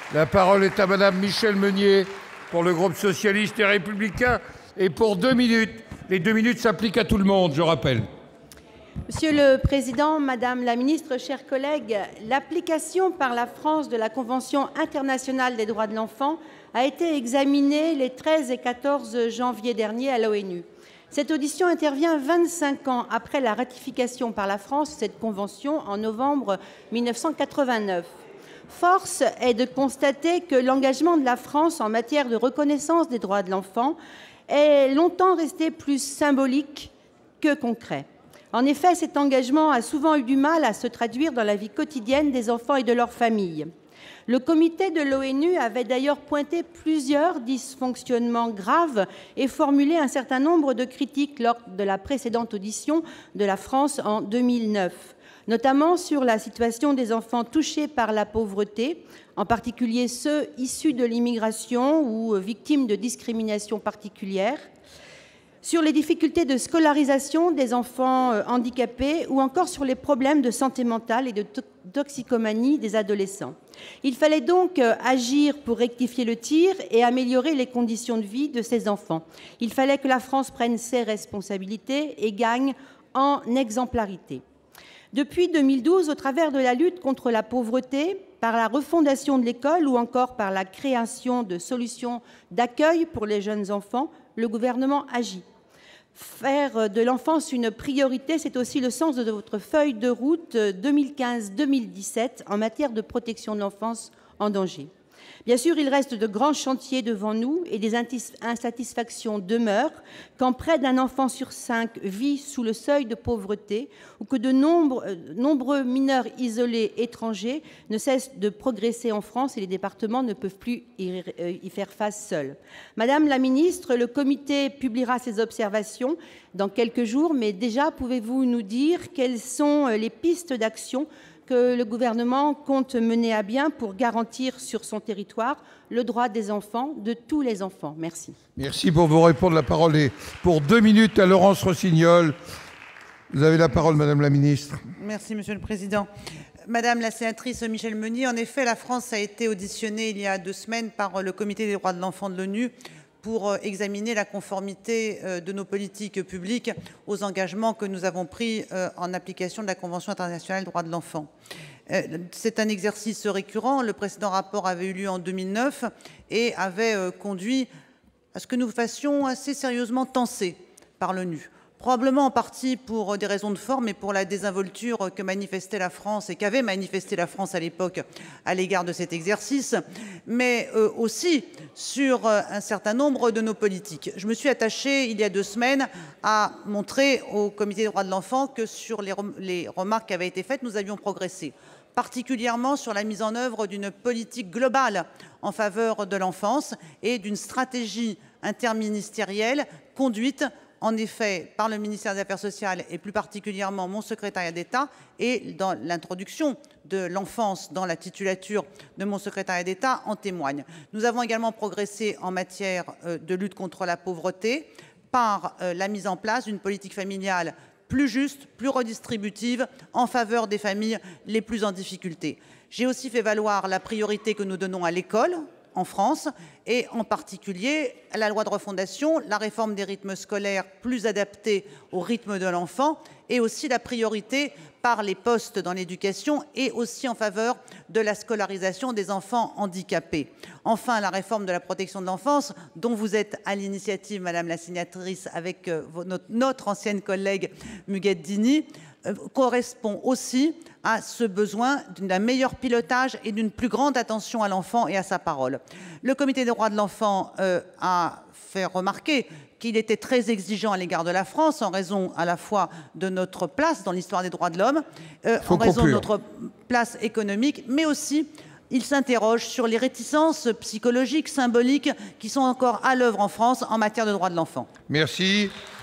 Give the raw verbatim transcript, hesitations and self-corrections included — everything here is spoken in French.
La parole est à Madame Michèle Meunier pour le groupe socialiste et républicain. Et pour deux minutes, les deux minutes s'appliquent à tout le monde, je rappelle. Monsieur le Président, Madame la Ministre, chers collègues, l'application par la France de la Convention internationale des droits de l'enfant a été examinée les treize et quatorze janvier dernier à l'ONU. Cette audition intervient vingt-cinq ans après la ratification par la France de cette convention en novembre mille neuf cent quatre-vingt-neuf. Force est de constater que l'engagement de la France en matière de reconnaissance des droits de l'enfant est longtemps resté plus symbolique que concret. En effet, cet engagement a souvent eu du mal à se traduire dans la vie quotidienne des enfants et de leurs familles. Le comité de l'ONU avait d'ailleurs pointé plusieurs dysfonctionnements graves et formulé un certain nombre de critiques lors de la précédente audition de la France en deux mille neuf, notamment sur la situation des enfants touchés par la pauvreté, en particulier ceux issus de l'immigration ou victimes de discriminations particulières, sur les difficultés de scolarisation des enfants handicapés ou encore sur les problèmes de santé mentale et de toxicomanie des adolescents. Il fallait donc agir pour rectifier le tir et améliorer les conditions de vie de ces enfants. Il fallait que la France prenne ses responsabilités et gagne en exemplarité. Depuis deux mille douze, au travers de la lutte contre la pauvreté, par la refondation de l'école ou encore par la création de solutions d'accueil pour les jeunes enfants, le gouvernement agit. Faire de l'enfance une priorité, c'est aussi le sens de votre feuille de route deux mille quinze deux mille dix-sept en matière de protection de l'enfance en danger. Bien sûr, il reste de grands chantiers devant nous et des insatisfactions demeurent quand près d'un enfant sur cinq vit sous le seuil de pauvreté ou que de nombreux, nombreux mineurs isolés étrangers ne cessent de progresser en France et les départements ne peuvent plus y, y faire face seuls. Madame la Ministre, le comité publiera ses observations dans quelques jours, mais déjà pouvez-vous nous dire quelles sont les pistes d'action que le gouvernement compte mener à bien pour garantir sur son territoire le droit des enfants, de tous les enfants. Merci. Merci pour vous répondre. La parole est pour deux minutes à Laurence Rossignol. Vous avez la parole, Madame la Ministre. Merci, Monsieur le Président. Madame la sénatrice Michèle Meunier, en effet, la France a été auditionnée il y a deux semaines par le Comité des droits de l'enfant de l'ONU pour examiner la conformité de nos politiques publiques aux engagements que nous avons pris en application de la Convention internationale des droits de l'enfant. C'est un exercice récurrent. Le précédent rapport avait eu lieu en deux mille neuf et avait conduit à ce que nous fassions assez sérieusement tancer par l'ONU. Probablement en partie pour des raisons de forme et pour la désinvolture que manifestait la France et qu'avait manifesté la France à l'époque à l'égard de cet exercice, mais euh, aussi sur euh, un certain nombre de nos politiques. Je me suis attachée il y a deux semaines à montrer au Comité des droits de l'enfant que sur les, rem les remarques qui avaient été faites, nous avions progressé, particulièrement sur la mise en œuvre d'une politique globale en faveur de l'enfance et d'une stratégie interministérielle conduite en effet par le ministère des Affaires sociales et plus particulièrement mon secrétariat d'État, et dans l'introduction de l'enfance dans la titulature de mon secrétariat d'État en témoigne. Nous avons également progressé en matière de lutte contre la pauvreté par la mise en place d'une politique familiale plus juste, plus redistributive en faveur des familles les plus en difficulté. J'ai aussi fait valoir la priorité que nous donnons à l'école en France, et en particulier la loi de refondation, la réforme des rythmes scolaires plus adaptés au rythme de l'enfant, et aussi la priorité par les postes dans l'éducation et aussi en faveur de la scolarisation des enfants handicapés. Enfin, la réforme de la protection de l'enfance, dont vous êtes à l'initiative, Madame la sénatrice, avec notre ancienne collègue Muguette Dini, correspond aussi à ce besoin d'un meilleur pilotage et d'une plus grande attention à l'enfant et à sa parole. Le Comité des droits de l'enfant euh, a fait remarquer qu'il était très exigeant à l'égard de la France en raison à la fois de notre place dans l'histoire des droits de l'homme, euh, en raison de notre place économique, mais aussi il s'interroge sur les réticences psychologiques, symboliques qui sont encore à l'œuvre en France en matière de droits de l'enfant. Merci.